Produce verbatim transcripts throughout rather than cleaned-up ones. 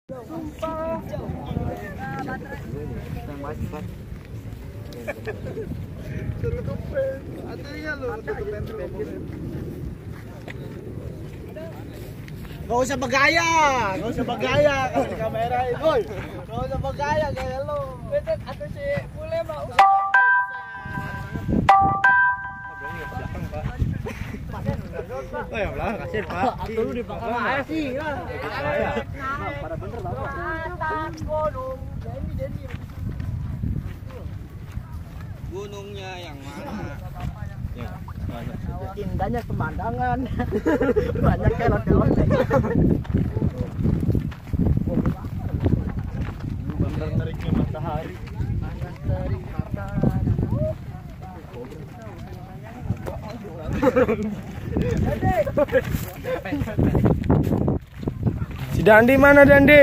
Gak usah bergaya, gak usah bergaya kalau di kamera ini. Woi, gak usah bergaya kayak lo. Betet atau si boleh mau. Oh ya belah, kasih Pak. Dulu di Pak air sih lah. Pada bener lah. Gunung, Dendi Dendi. Gunungnya yang mana? Ya. Indahnya pemandangan. Banyak kelot-kelot. Bener teriknya matahari. Panas terik matahari. Si Dandi mana Dandi?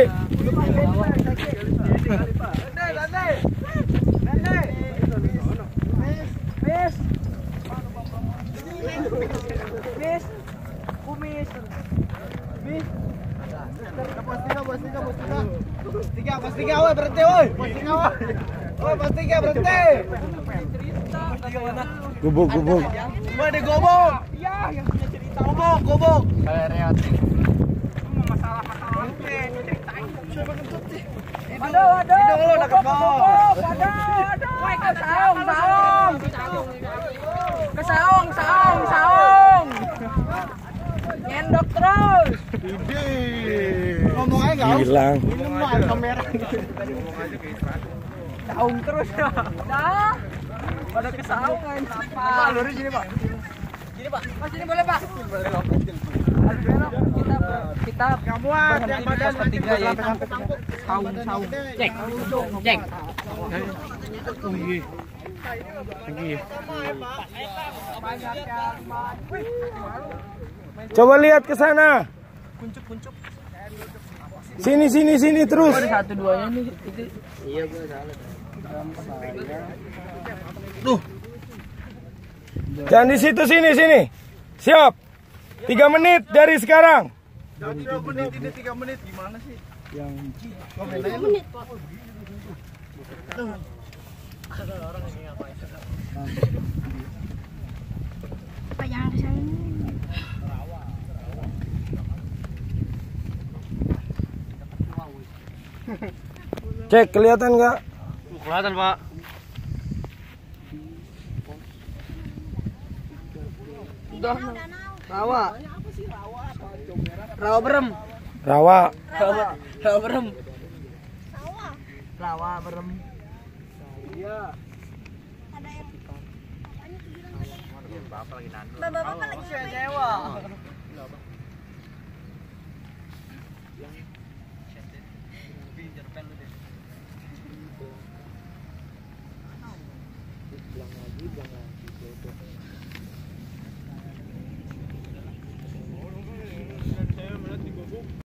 Bis, kumis, bis. Pos tiga, pos tiga, pos tiga. Pos tiga, pos tiga, woi berhenti, woi. Pos tiga, woi. Woi, pos tiga berhenti. Gubuk, gubuk. Woi, di gobok. Iya, yang punya cerita. Gobok, gobok. Kayak reaksi. Masalah, masalah. Ceritain. Coba kentut sih. Aduh, aduh. Hidung lu udah kebok. Aduh, aduh. Woi, ke saung, saung. Ke saung, saung, saung. Nyendok terus. Ide. Ngomong aja enggak? Hilang. Ini mah kamera. Saung terus ya. Dah. Pada ke saung kan. Pak, lurus sini, Pak. Sini, Pak. Mas sini boleh, Pak. Boleh lompat. Kita kita kamu yang badan ketiga ya. Saung, saung. Cek. Cek. Oh iya. Lagi. Coba lihat ke sana. Kuncup-kuncup. Sini sini sini terus. Satu duanya nih itu. Iya, gua salah. Tuh. Jangan di situ, sini sini. Siap. Tiga menit dari sekarang. Tiga menit ini tiga menit gimana sih? Yang tiga menit. Ada orang yang ngapain? Pak jangan ke sana. Cek kelihatan nggak? Kelihatan, Pak. Udah. Rawa. Rawa berem. Rawa. Rawa. Rawa berem. Rawa berem. Iya. Bapak lagi nandu. Bapak lagi Nyewa. Bilang lagi, bilang lagi.